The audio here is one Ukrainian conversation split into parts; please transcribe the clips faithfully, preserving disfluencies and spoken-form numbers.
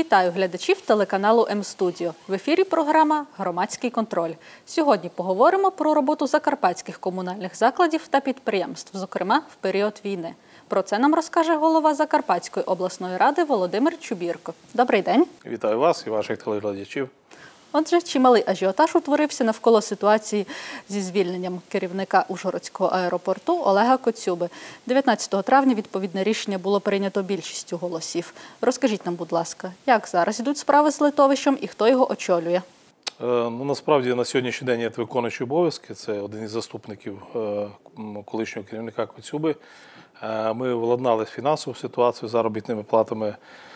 Вітаю глядачів телеканалу М-студіо. В ефірі програма «Громадський контроль». Сьогодні поговоримо про роботу закарпатських комунальних закладів та підприємств, зокрема в період війни. Про це нам розкаже голова Закарпатської обласної ради Володимир Чубірко. Добрий день. Вітаю вас і ваших телеглядачів. Отже, чималий ажіотаж утворився навколо ситуації зі звільненням керівника Ужгородського аеропорту Олега Коцюби. дев'ятнадцятого травня відповідне рішення було прийнято більшістю голосів. Розкажіть нам, будь ласка, як зараз йдуть справи з литовищем і хто його очолює? Ну, насправді, на сьогоднішній день є виконуючий обов'язки. Це один із заступників колишнього керівника Коцюби. Ми владнали фінансову ситуацію з заробітними платами.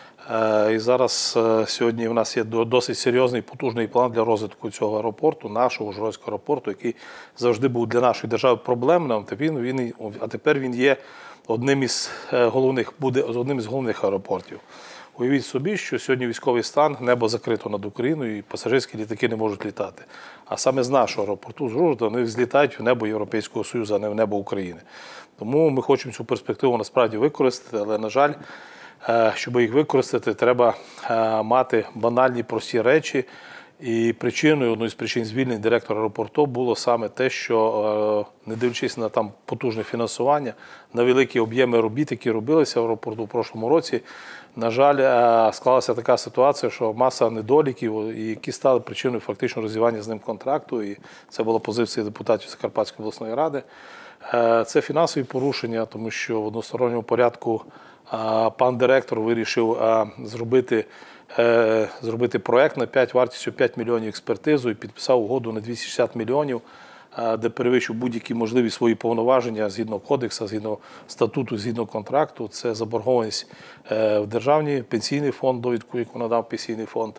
І зараз сьогодні в нас є досить серйозний, потужний план для розвитку цього аеропорту, нашого Ужгородського аеропорту, який завжди був для нашої держави проблемним, а тепер він є одним із головних, буде одним із головних аеропортів. Уявіть собі, що сьогодні військовий стан, небо закрито над Україною і пасажирські літаки не можуть літати. А саме з нашого аеропорту, з Ужгорода, вони злітають в небо Європейського Союзу, а не в небо України. Тому ми хочемо цю перспективу насправді використати, але, на жаль, щоб їх використати, треба мати банальні, прості речі. І причиною, одною з причин звільнень директора аеропорту було саме те, що, не дивлячись на там потужне фінансування, на великі об'єми робіт, які робилися в аеропорту в прошлому році, на жаль, склалася така ситуація, що маса недоліків, які стали причиною фактично розірвання з ним контракту, і це була позиція депутатів Закарпатської обласної ради. Це фінансові порушення, тому що в односторонньому порядку пан директор вирішив зробити, зробити проєкт на п'ять вартістю п'ять мільйонів експертизу і підписав угоду на двісті шістдесят мільйонів, де перевищив будь-які можливі свої повноваження згідно кодексу, згідно статуту, згідно контракту. Це заборгованість в державний пенсійний фонд, довідку, яку надав пенсійний фонд.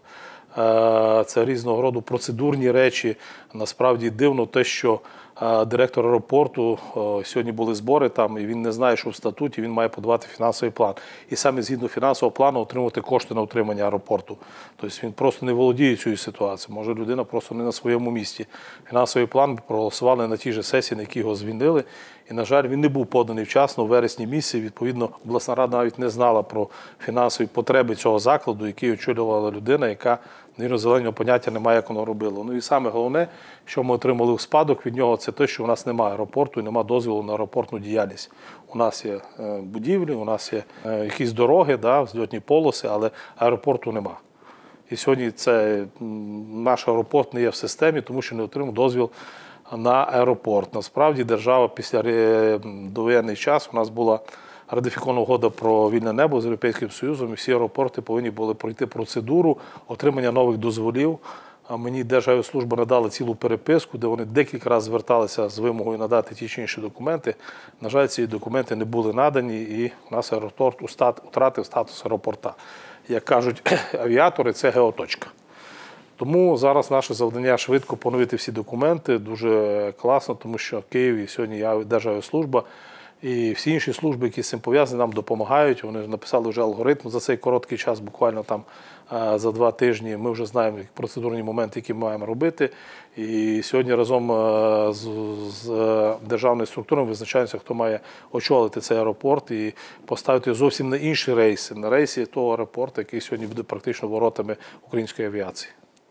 Це різного роду процедурні речі. Насправді дивно те, що директор аеропорту, сьогодні були збори там, і він не знає, що в статуті він має подавати фінансовий план. І саме згідно фінансового плану отримувати кошти на утримання аеропорту. Тобто він просто не володіє цією ситуацією. Може, людина просто не на своєму місці. Фінансовий план проголосували на тій же сесії, на якій його звільнили. І, на жаль, він не був поданий вчасно, у вересні місяці. Відповідно, обласна рада навіть не знала про фінансові потреби цього закладу, який очолювала людина, яка зеленого поняття немає, як воно робило. Ну і саме головне, що ми отримали у спадок від нього, це те, що у нас немає аеропорту і немає дозволу на аеропортну діяльність. У нас є будівлі, у нас є якісь дороги, да, взльотні полоси, але аеропорту немає. І сьогодні це, наш аеропорт не є в системі, тому що не отримав дозвіл на аеропорт. Насправді держава після довоєнний час, у нас була ратифікована угода про вільне небо з Європейським Союзом, і всі аеропорти повинні були пройти процедуру отримання нових дозволів. Мені Державіаслужба надала цілу переписку, де вони декілька разів зверталися з вимогою надати ті чи інші документи. На жаль, ці документи не були надані, і у нас аеропорт втратив статус аеропорта. Як кажуть авіатори, це геоточка. Тому зараз наше завдання швидко поновити всі документи. Дуже класно, тому що в Києві сьогодні є Державіаслужба, і всі інші служби, які з цим пов'язані, нам допомагають. Вони написали вже алгоритм за цей короткий час, буквально там за два тижні. Ми вже знаємо процедурні моменти, які ми маємо робити. І сьогодні разом з, з державною структурою визначаємося, хто має очолити цей аеропорт і поставити зовсім на інші рейси, на рейсі того аеропорту, який сьогодні буде практично воротами української авіації.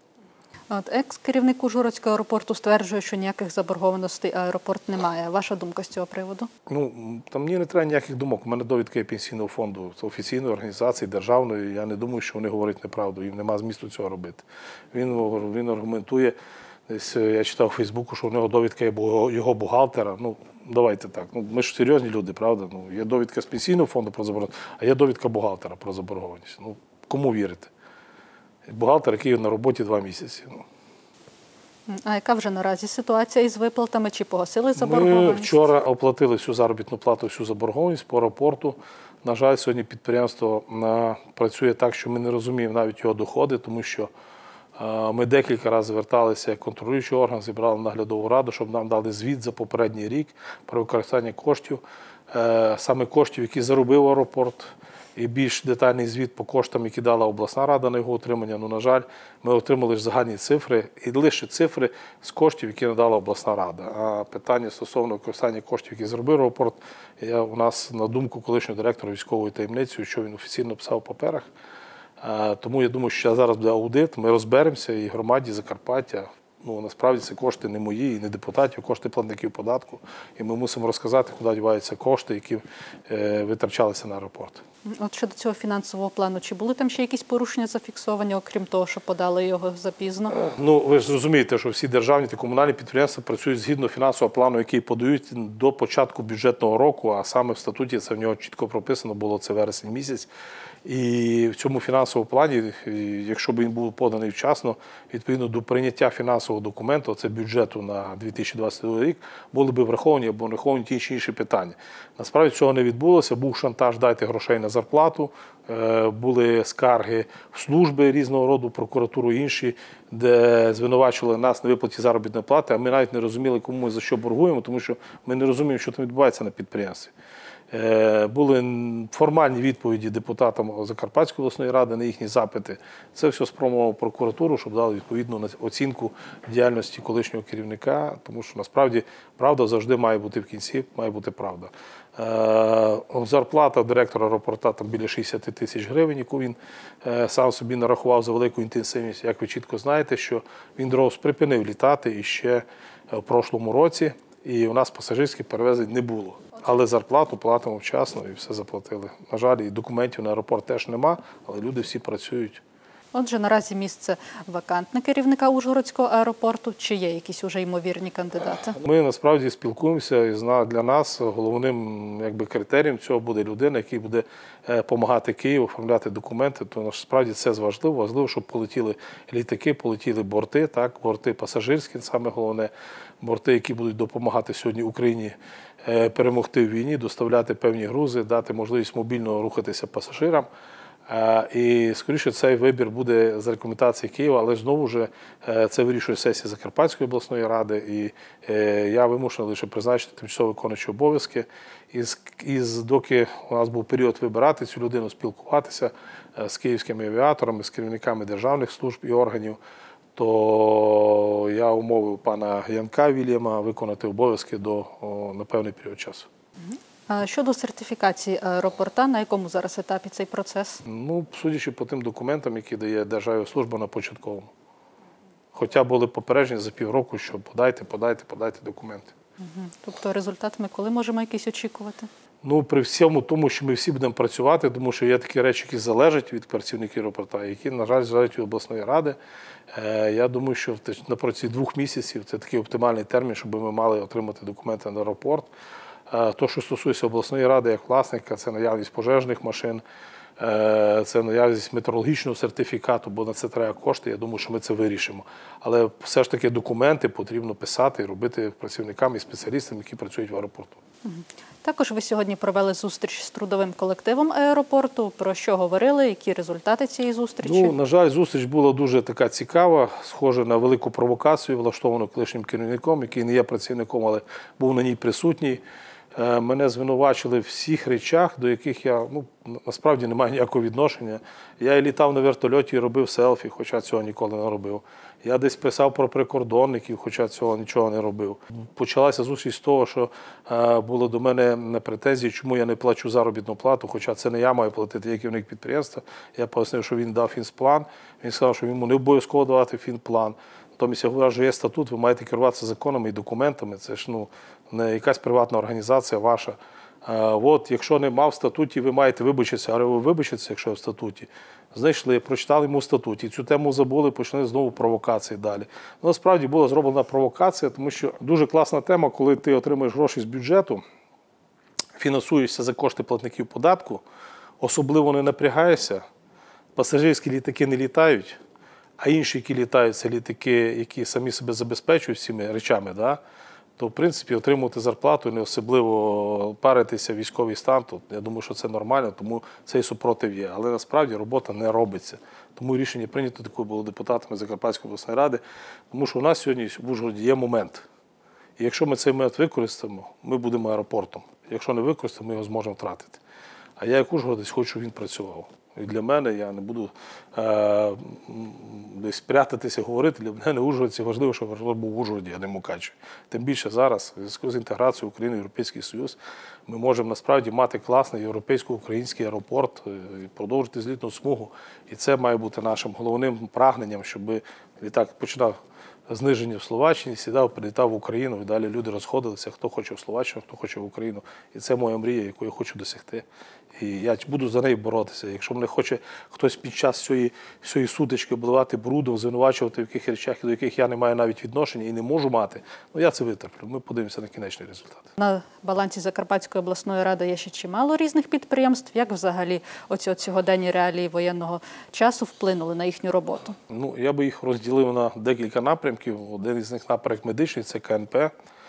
От екс-керівник Ужгородського аеропорту стверджує, що ніяких заборгованостей аеропорт не має. Ваша думка з цього приводу? Ну, там мені не треба ніяких думок. У мене довідка є пенсійного фонду, це офіційної організації, державної. Я не думаю, що вони говорять неправду, їм немає змісту цього робити. Він, він аргументує, десь я читав у Фейсбуку, що у нього довідка є його бухгалтера. Ну, давайте так. Ну, ми ж серйозні люди, правда? Ну, є довідка з пенсійного фонду про заборгованість, а є довідка бухгалтера про заборгованість. Ну, кому вірити? Бухгалтер, який на роботі два місяці. А яка вже наразі ситуація із виплатами? Чи погасили заборгованість? Ми вчора оплатили всю заробітну плату, всю заборгованість по аеропорту. На жаль, сьогодні підприємство працює так, що ми не розуміємо навіть його доходи, тому що ми декілька разів зверталися як контролюючий орган, зібрали наглядову раду, щоб нам дали звіт за попередній рік про використання коштів, саме коштів, які заробив аеропорт, і більш детальний звіт по коштам, які дала обласна рада на його отримання. Ну, на жаль, ми отримали ж загальні цифри, і лише цифри з коштів, які надала обласна рада. А питання стосовно використання коштів, які зробив аеропорт, я, у нас, на думку колишнього директора військової таємниці, що він офіційно писав в паперах, Тому я думаю, що зараз буде аудит, ми розберемося і громаді Закарпаття. Ну, насправді це кошти не мої і не депутатів, а кошти платників податку. І ми мусимо розказати, куди діваються кошти, які е, витрачалися на аеропорт. От щодо цього фінансового плану, чи були там ще якісь порушення зафіксовані, окрім того, що подали його запізно? Ну, ви ж розумієте, що всі державні та комунальні підприємства працюють згідно фінансового плану, який подають до початку бюджетного року, а саме в статуті це в нього чітко прописано було, це вересень місяць. І в цьому фінансовому плані, якщо б він був поданий вчасно, відповідно до прийняття фінансового документу, це бюджету на дві тисячі двадцять другий рік, були б враховані або враховані ті чи інші питання. Насправді цього не відбулося, був шантаж, дайте грошей на зарплату, були скарги в служби різного роду, прокуратуру і інші, де звинувачували нас на виплаті заробітної плати, а ми навіть не розуміли, кому ми за що боргуємо, тому що ми не розуміємо, що там відбувається на підприємстві. Були формальні відповіді депутатам Закарпатської обласної ради на їхні запити. Це все спромував прокуратуру, щоб дали відповідну оцінку діяльності колишнього керівника, тому що насправді правда завжди має бути в кінці, має бути правда. Зарплата директора аеропорта там біля шістдесят тисяч гривень, яку він сам собі нарахував за велику інтенсивність. Як ви чітко знаєте, що він дров припинив літати іще в прошлому році, і у нас пасажирських перевезень не було. Але зарплату платимо вчасно і все заплатили. На жаль, і документів на аеропорт теж нема, але люди всі працюють. Отже, наразі місце вакантне керівника Ужгородського аеропорту. Чи є якісь уже ймовірні кандидати? Ми насправді спілкуємося, і для нас головним якби, критерієм цього буде людина, який буде допомагати Києву оформляти документи. Тому насправді це важливо. Важливо, щоб полетіли літаки, полетіли борти, так, борти пасажирські, саме головне, борти, які будуть допомагати сьогодні Україні перемогти в війні, доставляти певні грузи, дати можливість мобільно рухатися пасажирам. І, скоріше, цей вибір буде з рекомендації Києва, але знову ж це вирішує сесія Закарпатської обласної ради, і я вимушений лише призначити тимчасово виконуючі обов'язки. І, і доки у нас був період вибирати цю людину, спілкуватися з київськими авіаторами, з керівниками державних служб і органів, то я умовив пана Янка Вільяма виконати обов'язки до на певний період часу. Щодо сертифікації аеропорта, на якому зараз етапі цей процес? Ну, судячи по тим документам, які дає Державна служба на початковому. Хоча були попередження за півроку, що подайте, подайте, подайте документи. Угу. Тобто результат ми коли можемо якийсь очікувати? Ну, при всьому тому, що ми всі будемо працювати, тому що є такі речі, які залежать від працівників аеропорта, які, на жаль, залежать від обласної ради. Я думаю, що на протязі двох місяців це такий оптимальний термін, щоб ми мали отримати документи на аеропорт. То, що стосується обласної ради як власника, це наявність пожежних машин, це наявність метеорологічного сертифікату, бо на це треба кошти, я думаю, що ми це вирішимо. Але все ж таки документи потрібно писати і робити працівникам і спеціалістам, які працюють в аеропорту. Також ви сьогодні провели зустріч з трудовим колективом аеропорту. Про що говорили, які результати цієї зустрічі? Ну, на жаль, зустріч була дуже така цікава, схожа на велику провокацію, влаштовану колишнім керівником, який не є працівником, але був на ній присутній. Мене звинувачили в всіх речах, до яких я ну, насправді не маю ніякого відношення. Я і літав на вертольоті і робив селфі, хоча цього ніколи не робив. Я десь писав про прикордонників, хоча цього нічого не робив. Почалася зустріч з того, що е, було до мене претензії, чому я не плачу заробітну плату, хоча це не я маю платити, я керівник підприємства. Я пояснив, що він дав фінплан, він сказав, що йому не обов'язково давати фінплан. Натомість я говорю, що є статут, ви маєте керуватися законами і документами, це ж ну, не якась приватна організація ваша. А, от, якщо нема в статуті, ви маєте вибачитися, а ви вибачитеся, якщо в статуті. Знайшли, прочитали йому в статуті, цю тему забули, почали знову провокації далі. Ну, насправді була зроблена провокація, тому що дуже класна тема, коли ти отримуєш гроші з бюджету, фінансуєшся за кошти платників податку, особливо не напрягаєшся, пасажирські літаки не літають, а інші, які літають, це літаки, які самі себе забезпечують всіми речами, да? То, в принципі, отримувати зарплату і не особливо паритися в військовий стан, то я думаю, що це нормально, тому цей супротив є. Але насправді робота не робиться. Тому рішення прийнято такою було депутатами Закарпатської обласної ради, тому що у нас сьогодні в Ужгороді є момент. І якщо ми цей момент використаємо, ми будемо аеропортом. Якщо не використаємо, ми його зможемо втратити. А я як ужгородець хочу, щоб він працював. І для мене, я не буду е, десь прятатися, говорити, для мене Ужгород – це важливо, що важливо був в Ужгороді, а не Мукачеві. Тим більше зараз, в зв'язку з інтеграцією України в Європейський Союз, ми можемо насправді мати класний європейсько-український аеропорт, і продовжити злітну смугу. І це має бути нашим головним прагненням, щоб літак починав зниження в Словаччині, сідав, прилітав в Україну, і далі люди розходилися, хто хоче в Словаччину, хто хоче в Україну. І це моя мрія, яку я хочу досягти. І я буду за неї боротися. Якщо мене хоче хтось під час цієї, цієї сутички обливати брудом, звинувачувати в яких речах, до яких я не маю навіть відношення і не можу мати, ну я це витерплю. Ми подивимося на кінечний результат. На балансі Закарпатської обласної ради є ще чимало різних підприємств. Як взагалі оці от сьогоденні реалії воєнного часу вплинули на їхню роботу? Ну, я би їх розділив на декілька напрямків. Один із них напрямок медичний – це Ка Ен Пе.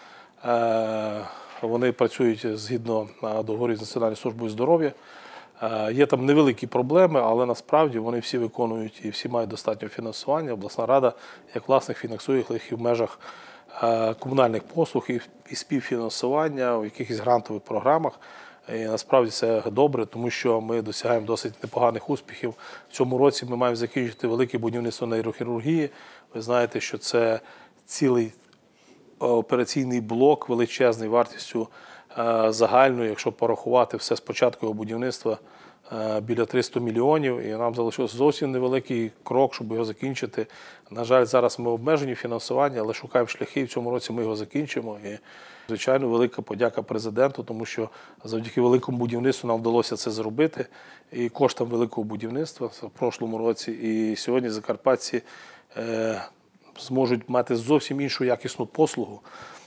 Е, Вони працюють згідно договорів з Національною службою здоров'я. Є там невеликі проблеми, але насправді вони всі виконують і всі мають достатньо фінансування. Обласна рада, як власник, фінансує їх і в межах комунальних послуг, і співфінансування в якихось грантових програмах. І насправді це добре, тому що ми досягаємо досить непоганих успіхів. В цьому році ми маємо закінчити велике будівництво нейрохірургії. Ви знаєте, що це цілий операційний блок величезний вартістю загальною, якщо порахувати все з початку його будівництва, біля триста мільйонів. І нам залишився зовсім невеликий крок, щоб його закінчити. На жаль, зараз ми обмежені фінансування, але шукаємо шляхи, і в цьому році ми його закінчимо. І, звичайно, велика подяка президенту, тому що завдяки великому будівництву нам вдалося це зробити. І коштам великого будівництва в прошлому році. І сьогодні закарпатці е, зможуть мати зовсім іншу якісну послугу.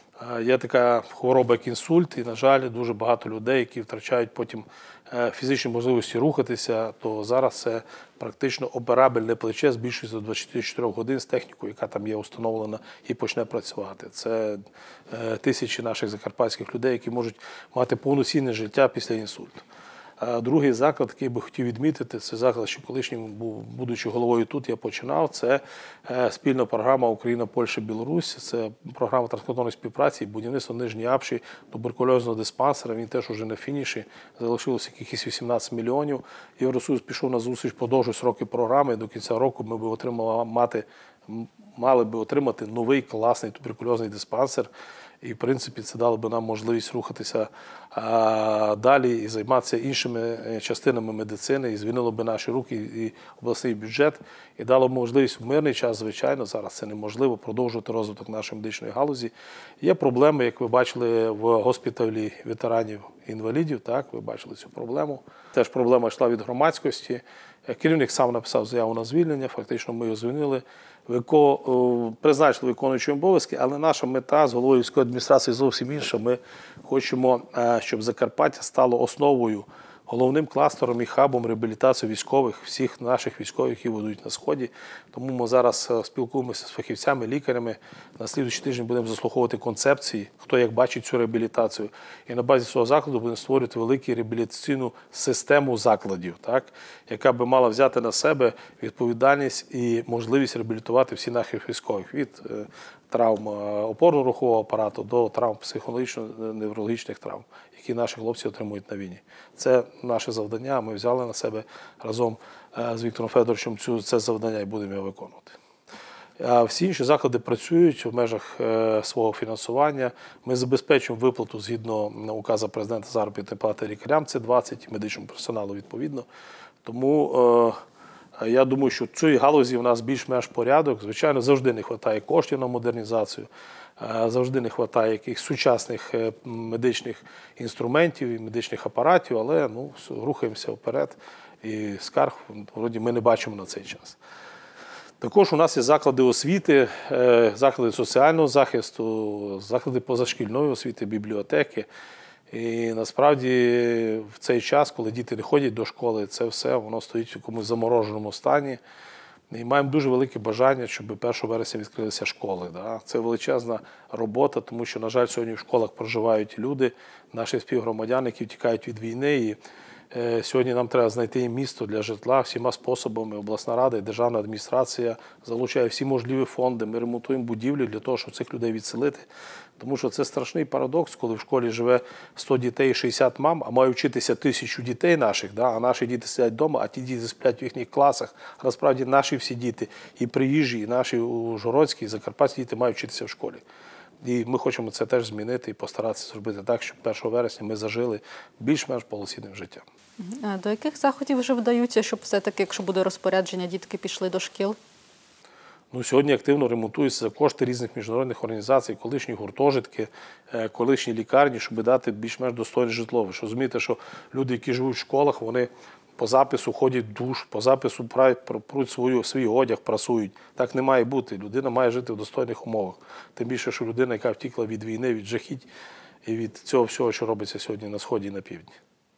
Є така хвороба, як інсульт, і, на жаль, дуже багато людей, які втрачають потім фізичні можливості рухатися, то зараз це практично операбельне плече збільшується до двадцяти чотирьох годин з технікою, яка там є установлена і почне працювати. Це тисячі наших закарпатських людей, які можуть мати повноцінне життя після інсульту. Другий заклад, який би хотів відмітити, це заклад, що колишнім, будучи головою тут, я починав. Це спільна програма Україна-Польща-Білорусь. Це програма транскордонної співпраці і будівництво Нижньої Апші туберкульозного диспансера. Він теж уже на фініші. Залишилося якихось вісімнадцять мільйонів. Євросоюз пішов на зустріч, подовжує сроки програми. До кінця року ми б отримали мати, мали би отримати новий класний туберкульозний диспансер. І, в принципі, це дало б нам можливість рухатися а, далі і займатися іншими частинами медицини, і звільнило б наші руки і обласний бюджет, і дало б можливість в мирний час, звичайно, зараз це неможливо, продовжувати розвиток нашої медичної галузі. Є проблеми, як ви бачили, в госпіталі ветеранів-інвалідів, так, ви бачили цю проблему. Теж проблема йшла від громадськості. Керівник сам написав заяву на звільнення, фактично ми його звільнили. Призначили виконуючі обов'язки, але наша мета з головою військової адміністрації зовсім інша. Ми хочемо, щоб Закарпаття стало основою, головним кластером і хабом реабілітації військових, всіх наших військових, які воюють на Сході. Тому ми зараз спілкуємося з фахівцями, лікарями. На слідуючий тиждень будемо заслуховувати концепції, хто як бачить цю реабілітацію. І на базі цього закладу будемо створювати велику реабілітаційну систему закладів, так, яка би мала взяти на себе відповідальність і можливість реабілітувати всіх наших військових від травм опорно-рухового апарату до травм психологічно-неврологічних травм, які наші хлопці отримують на війні. Це наше завдання, ми взяли на себе разом з Віктором Федоровичем цю, це завдання і будемо його виконувати. А всі інші заклади працюють в межах свого фінансування. Ми забезпечуємо виплату згідно указу президента заробітної плати лікарям, це двадцять, медичному персоналу відповідно. Тому я думаю, що в цій галузі в нас більш-менш порядок. Звичайно, завжди не вистачає коштів на модернізацію, завжди не вистачає якихось сучасних медичних інструментів і медичних апаратів, але ну, рухаємося вперед і скарг вроді ми не бачимо на цей час. Також у нас є заклади освіти, заклади соціального захисту, заклади позашкільної освіти, бібліотеки. І насправді в цей час, коли діти не ходять до школи, це все воно стоїть в якомусь замороженому стані. І маємо дуже велике бажання, щоб першого вересня відкрилися школи. Це величезна робота, тому що, на жаль, сьогодні в школах проживають люди, наші співгромадяни, які втікають від війни. І Сьогодні нам треба знайти їм місто для житла всіма способами. Обласна рада і державна адміністрація залучає всі можливі фонди. Ми ремонтуємо будівлі для того, щоб цих людей відселити. Тому що це страшний парадокс, коли в школі живе сто дітей і шістдесят мам, а має вчитися тисячу дітей наших, да? А наші діти сидять вдома, а ті діти сплять в їхніх класах. А насправді наші всі діти, і приїжджі, і наші ужгородські, і закарпатські діти мають вчитися в школі. І ми хочемо це теж змінити і постаратися зробити так, щоб першого вересня ми зажили більш-менш повноцінним життям. А до яких заходів вже вдаються, щоб все-таки, якщо буде розпорядження, дітки пішли до шкіл? Ну, сьогодні активно ремонтуються за кошти різних міжнародних організацій, колишні гуртожитки, колишні лікарні, щоб дати більш-менш достойне житло. Ви ж розумієте, що люди, які живуть в школах, вони по запису ходять в душ, по запису пруть свою, свій одяг, прасують. Так не має бути. Людина має жити в достойних умовах. Тим більше, що людина, яка втікла від війни, від жахіть і від цього всього, що робиться сьогодні на Сході і на Півдні.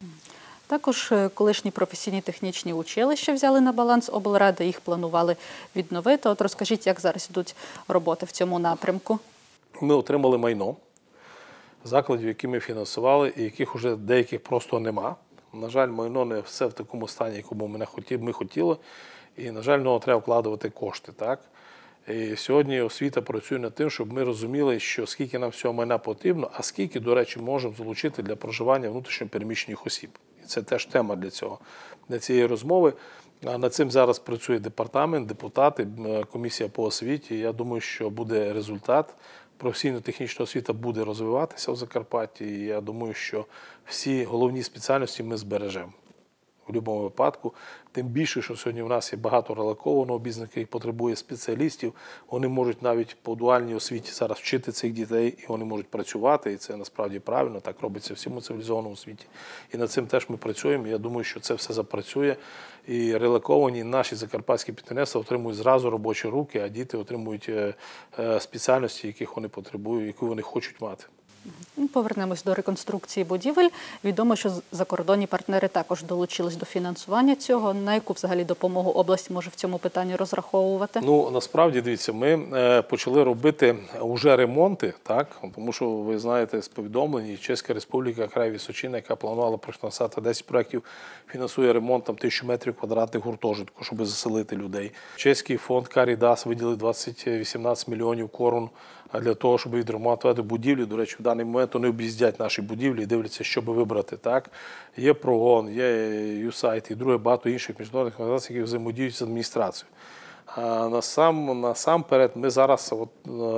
Також колишні професійні технічні училища взяли на баланс облради, їх планували відновити. От розкажіть, як зараз йдуть роботи в цьому напрямку? Ми отримали майно закладів, які ми фінансували, і яких вже деяких просто нема. На жаль, майно не все в такому стані, якому ми хотіли, і, на жаль, в нього треба вкладувати кошти. Так? І сьогодні освіта працює над тим, щоб ми розуміли, що скільки нам всього майна потрібно, а скільки, до речі, можемо залучити для проживання внутрішньо переміщених осіб. І це теж тема для цього, для цієї розмови. Над цим зараз працює департамент, депутати, комісія по освіті. Я думаю, що буде результат. Професійно-технічна освіта буде розвиватися в Закарпатті. І я думаю, що всі головні спеціальності ми збережемо в будь-якому випадку. Тим більше, що сьогодні в нас є багато релокованого бізнесу, який потребує спеціалістів. Вони можуть навіть по дуальній освіті зараз вчити цих дітей, і вони можуть працювати. І це насправді правильно, так робиться в всьому цивілізованому світі. І над цим теж ми працюємо. Я думаю, що це все запрацює. І релоковані наші закарпатські підприємства отримують зразу робочі руки, а діти отримують спеціальності, яких вони потребують, які вони хочуть мати. Повернемось до реконструкції будівель. Відомо, що закордонні партнери також долучились до фінансування цього. На яку взагалі допомогу область може в цьому питанні розраховувати? Ну, насправді, дивіться, ми почали робити вже ремонти, так? Тому що, ви знаєте, з повідомлень, Чеська Республіка, край Височина, яка планувала профінансувати десять проєктів, фінансує ремонт там тисячу метрів квадратних гуртожитку, щоб заселити людей. Чеський фонд Карідас виділив двадцять вісімнадцять мільйонів корун для того, щоб відремонтувати будівлі. До речі, в даний момент вони об'їздять наші будівлі і дивляться, що би вибрати. Так? Є Прогон, є Юсайт і друге багато інших міжнародних організацій, які взаємодіють з адміністрацією. А насам, насамперед ми зараз, от,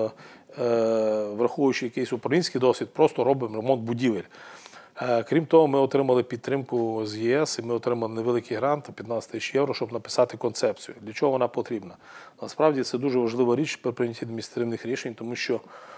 е, враховуючи якийсь український досвід, просто робимо ремонт будівель. Крім того, ми отримали підтримку з ЄС, і ми отримали невеликий грант, п'ятнадцять тисяч євро, щоб написати концепцію. Для чого вона потрібна? Насправді, це дуже важлива річ при прийнятті адміністративних рішень, тому що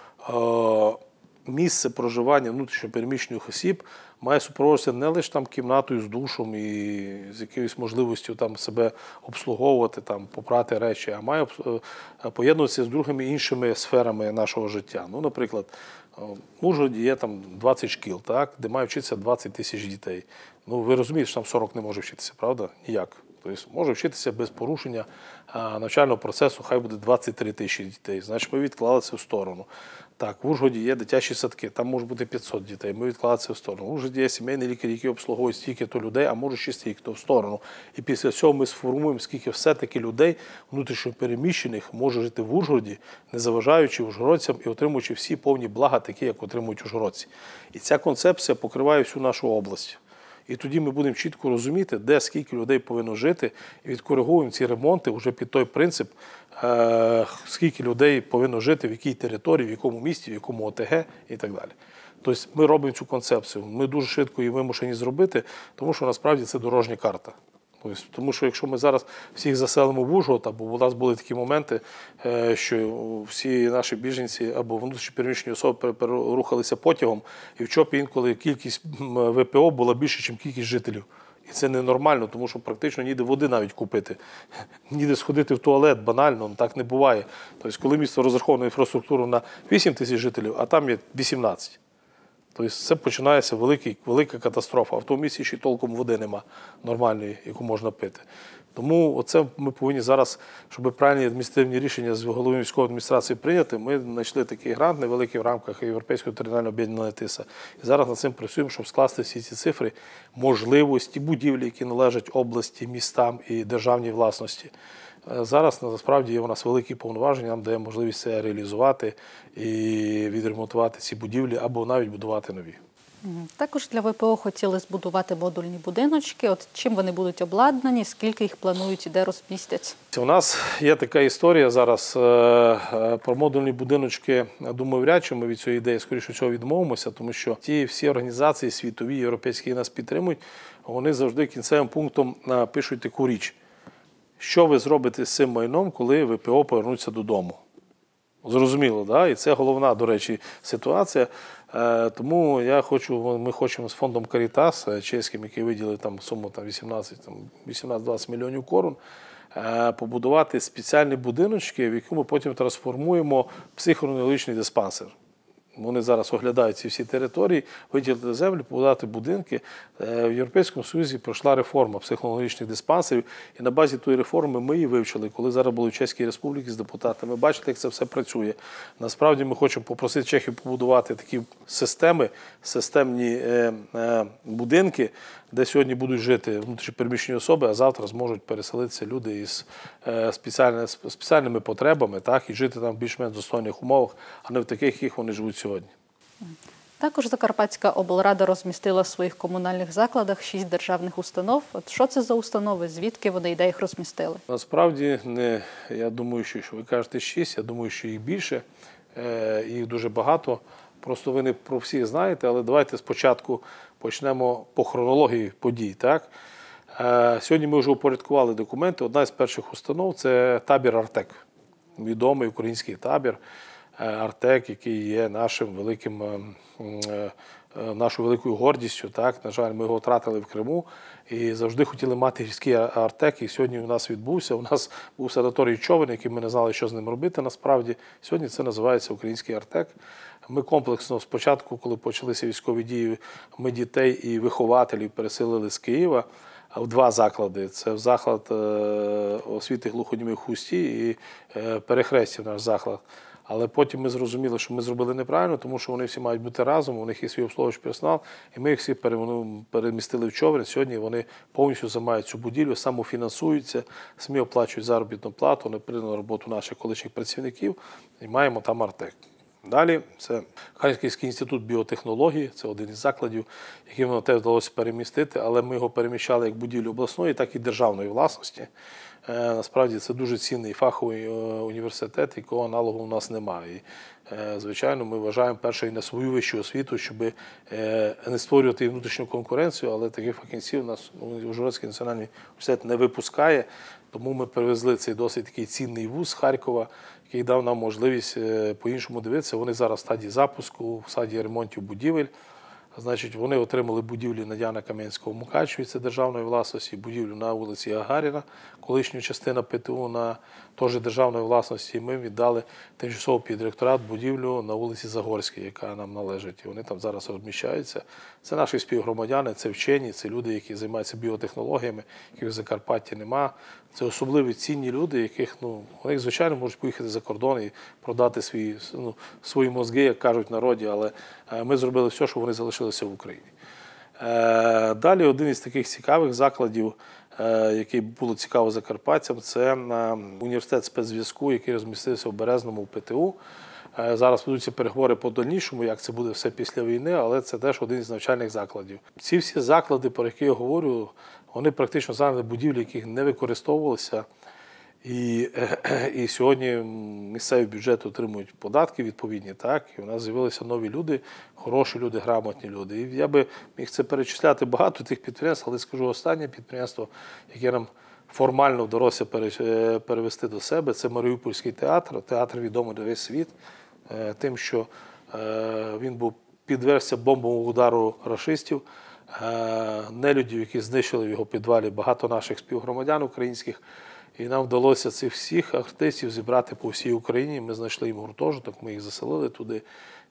е, місце проживання внутрішньо переміщених осіб має супроводжуватися не лише там кімнатою з душем і з якоюсь можливістю там себе обслуговувати, там попрати речі, а має поєднуватися з другими іншими сферами нашого життя. Ну, наприклад, в Ужгороді є там двадцять шкіл, так, де має вчитися двадцять тисяч дітей. Ну, ви розумієте, що там сорок не може вчитися, правда? Ніяк. Тобто може вчитися без порушення навчального процесу, хай буде двадцять три тисячі дітей. Значить, ми відклали це в сторону. Так, в Ужгороді є дитячі садки, там може бути п'ятсот дітей, ми відклали це в сторону. В Ужгороді є сімейні лікарі, які обслуговують стільки-то людей, а може ще стільки-то в сторону. І після цього ми сформуємо, скільки все-таки людей внутрішньо переміщених може жити в Ужгороді, не заважаючи ужгородцям і отримуючи всі повні блага, такі, як отримують ужгородці. І ця концепція покриває всю нашу область. І тоді ми будемо чітко розуміти, де скільки людей повинно жити, і відкоригуємо ці ремонти вже під той принцип, скільки людей повинно жити, в якій території, в якому місті, в якому ОТГ і так далі. Тобто ми робимо цю концепцію. Ми дуже швидко її вимушені зробити, тому що насправді це дорожня карта. Тобто, тому що якщо ми зараз всіх заселимо в Ужгород, або у нас були такі моменти, що всі наші біженці або внутрішньо переміщені особи рухалися потягом, і в ЧОПі інколи кількість ВПО була більше, ніж кількість жителів. І це ненормально, тому що практично ніде води навіть купити, ніде сходити в туалет, банально, так не буває. Тобто, коли місто розраховано інфраструктуру на вісім тисяч жителів, а там є вісімнадцять. Тобто це починається великий, велика катастрофа. А в тому місці ще толком води нема нормальної, яку можна пити. Тому оце ми повинні зараз, щоб правильні адміністративні рішення з голови військової адміністрації прийняти, ми знайшли такий грант невеликий в рамках Європейського територіального об'єднання ТИСА. І зараз над цим працюємо, щоб скласти всі ці цифри, можливості, будівлі, які належать області, містам і державній власності. Зараз насправді є у нас великі повноваження, нам дає можливість це реалізувати і відремонтувати ці будівлі або навіть будувати нові. Також для ВПО хотіли збудувати модульні будиночки. От чим вони будуть обладнані, скільки їх планують і де розмістять? У нас є така історія зараз про модульні будиночки. Думаю, вряд чи ми від цієї ідеї, скоріше всього, відмовимося, тому що ті всі організації світові, європейські, які нас підтримують, вони завжди кінцевим пунктом пишуть таку річ. Що ви зробите з цим майном, коли ВПО повернуться додому? Зрозуміло, да? І це головна, до речі, ситуація. Тому я хочу, ми хочемо з фондом Карітас, чеським, який виділив там суму там, вісімнадцять-двадцять мільйонів корун, побудувати спеціальні будиночки, в які ми потім трансформуємо психоневрологічний диспансер. Вони зараз оглядають ці всі території, виділити землю, побудувати будинки. В Європейському Союзі пройшла реформа психоневрологічних диспансерів, і на базі тої реформи ми її вивчили, коли зараз були в Чеській Республіці з депутатами. Бачите, як це все працює. Насправді ми хочемо попросити Чехів побудувати такі системи, системні будинки, де сьогодні будуть жити внутрішньопереміщені особи, а завтра зможуть переселитися люди із спеціальними потребами, так, і жити там в більш-менш достойних умовах, а не в таких, яких вони живуть сьогодні. Також Закарпатська облрада розмістила в своїх комунальних закладах шість державних установ. От що це за установи, звідки вони і де їх розмістили? Насправді, не, я думаю, що, що ви кажете шість, я думаю, що їх більше, е, їх дуже багато. Просто ви не про всіх знаєте, але давайте спочатку почнемо по хронології подій. Так? Е, сьогодні ми вже упорядкували документи. Одна з перших установ – це табір «Артек». Відомий український табір «Артек», який є нашим великим, нашою великою гордістю. Так? На жаль, ми його втратили в Криму і завжди хотіли мати гірський «Артек», і сьогодні у нас відбувся. У нас був санаторій Човен, який ми не знали, що з ним робити насправді. Сьогодні це називається український «Артек». Ми комплексно спочатку, коли почалися військові дії, ми дітей і вихователів переселили з Києва в два заклади. Це в заклад освіти глухонімих в Хусті і Перехрестів наш заклад. Але потім ми зрозуміли, що ми зробили неправильно, тому що вони всі мають бути разом, у них є свій обслуговуючий персонал, і ми їх всі перемістили в Човен. Сьогодні вони повністю займають цю будівлю, самофінансуються, самі оплачують заробітну плату, вони прийняли на роботу наших колишніх працівників і маємо там «Артек». Далі це Харківський інститут біотехнології, це один із закладів, який нам теж вдалося перемістити, але ми його переміщали як будівлю обласної, так і державної власності. Насправді це дуже цінний фаховий університет, якого аналогу у нас немає. І, звичайно, ми вважаємо перше і на свою вищу освіту, щоб не створювати внутрішню конкуренцію, але таких фахівців у нас Ужгородський національний університет не випускає. Тому ми привезли цей досить такий цінний вуз з Харкова, який дав нам можливість по-іншому дивитися. Вони зараз в стадії запуску, в стадії ремонтів будівель. Значить, вони отримали будівлі на Діана Кам'янського в Мукачеві, це державної власності, будівлю на вулиці Гагаріна, колишню частину ПТУ на теж державної власності. І ми віддали тимчасово під директорат будівлю на вулиці Загорській, яка нам належить. І вони там зараз розміщаються. Це наші співгромадяни, це вчені, це люди, які займаються біотехнологіями, яких в Закарпатті нема. Це особливі цінні люди, яких, ну, вони, звичайно, можуть поїхати за кордон і продати свої, ну, свої мозги, як кажуть в народі, але ми зробили все, щоб вони залишилися в Україні. Далі один із таких цікавих закладів, який було цікаво закарпатцям, це університет спецзв'язку, який розмістився в Березному в ПТУ. Зараз ведуться переговори по дальнішому, як це буде все після війни, але це теж один із навчальних закладів. Ці всі заклади, про які я говорю, вони практично зайняли будівлі, які не використовувалися. І, і сьогодні місцеві бюджети отримують податки відповідні, так, і у нас з'явилися нові люди, хороші люди, грамотні люди. І я би міг це перечисляти багато тих підприємств, але скажу останнє підприємство, яке нам формально вдалося перевести до себе, це Маріупольський театр. Театр відомий на весь світ тим, що він був підвергся бомбовому удару рашистів, нелюдів, які знищили в його підвалі багато наших співгромадян українських. І нам вдалося цих всіх артистів зібрати по всій Україні. Ми знайшли їм гуртожиток, ми їх заселили туди.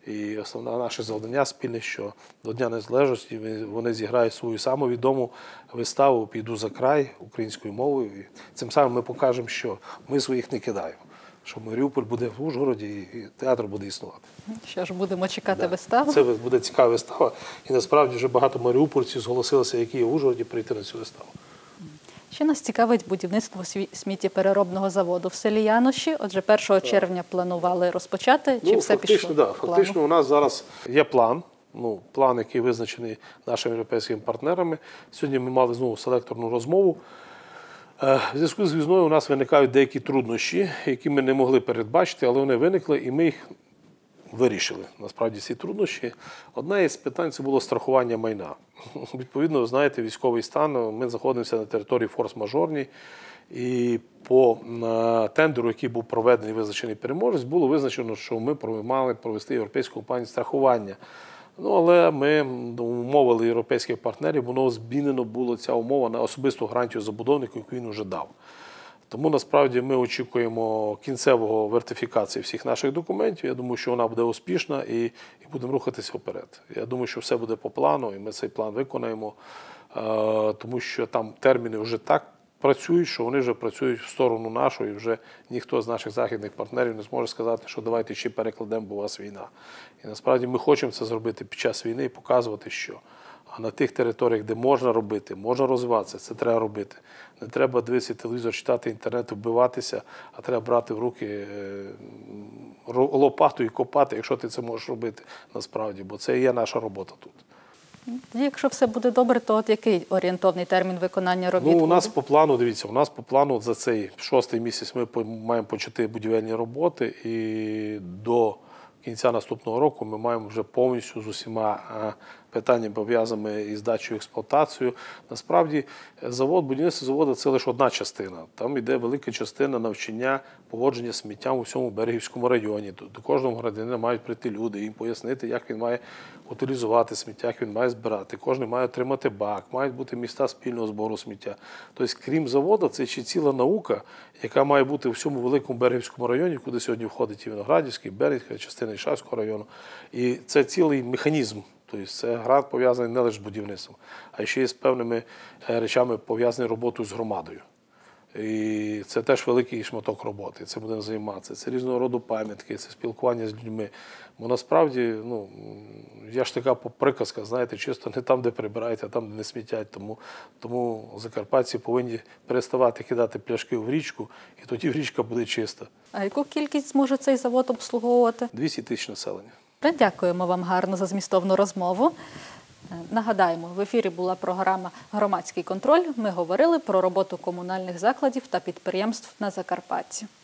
І основне наше завдання спільне, що до Дня Незалежності вони зіграють свою самовідому виставу «Піду за край» українською мовою. І цим самим ми покажемо, що ми своїх не кидаємо, що Маріуполь буде в Ужгороді і театр буде існувати. Що ж, будемо чекати Да. виставу. Це буде цікава вистава. І насправді вже багато маріупольців зголосилися, які є в Ужгороді, прийти на цю виставу. Ще нас цікавить будівництво сві- сміттєпереробного заводу в селі Яноші. Отже, першого червня планували розпочати, чи Ну, все фактично, пішло? да, по плану? фактично у нас зараз є план, ну, план, який визначений нашими європейськими партнерами. Сьогодні ми мали знову селекторну розмову. Е, В зв'язку з війною у нас виникають деякі труднощі, які ми не могли передбачити, але вони виникли, і ми їх вирішили. Насправді ці труднощі. Одне із питань – це було страхування майна. Відповідно, ви знаєте, військовий стан, ми знаходимося на території форс-мажорній, і по е, тендеру, який був проведений, визначений переможець, було визначено, що ми мали провести європейську компанію страхування. Ну, але ми умовили європейських партнерів, воно змінено було ця умова на особисту гарантію забудовнику, яку він вже дав. Тому насправді ми очікуємо кінцевого вертифікації всіх наших документів. Я думаю, що вона буде успішна і, і будемо рухатися вперед. Я думаю, що все буде по плану, і ми цей план виконаємо, е, тому що там терміни вже так працюють, що вони вже працюють в сторону нашу, і вже ніхто з наших західних партнерів не зможе сказати, що давайте ще перекладемо, бо у вас війна. І насправді ми хочемо це зробити під час війни і показувати, що а на тих територіях, де можна робити, можна розвиватися, це треба робити. Не треба дивитися телевізор, читати інтернет, вбиватися, а треба брати в руки лопату і копати, якщо ти це можеш робити насправді, бо це і є наша робота тут. Якщо все буде добре, то от який орієнтовний термін виконання робіт Ну, у буде? нас по плану, дивіться, у нас по плану за цей шостий місяць ми по- маємо почати будівельні роботи, і до кінця наступного року ми маємо вже повністю з усіма е, питаннями, пов'язаними із здачею експлуатацією. Насправді, завод, будівництво заводу – це лише одна частина. Там йде велика частина навчання, поводження з сміттям у всьому Берегівському районі. До, до кожного громадянина мають прийти люди, їм пояснити, як він має утилізувати сміття, як він має збирати. Кожен має отримати бак, мають бути міста спільного збору сміття. Тобто, крім заводу, це ще ціла наука, яка має бути у всьому великому Берегівському районі, куди сьогодні входить і Виноградівський, Берегівська, частина Ішавського району. І це цілий механізм. Тобто це грант пов'язаний не лише з будівництвом, а ще й з певними речами пов'язані роботою з громадою. І це теж великий шматок роботи, це будемо займатися. Це різного роду пам'ятки, це спілкування з людьми. Бо насправді, ну, я ж така приказка, знаєте, чисто не там, де прибирають, а там, де не смітять. Тому, тому закарпатці повинні переставати кидати пляшки в річку, і тоді річка буде чиста. А яку кількість зможе цей завод обслуговувати? двісті тисяч населення. Дякуємо вам гарно за змістовну розмову. Нагадаємо, в ефірі була програма «Громадський контроль». Ми говорили про роботу комунальних закладів та підприємств на Закарпатті.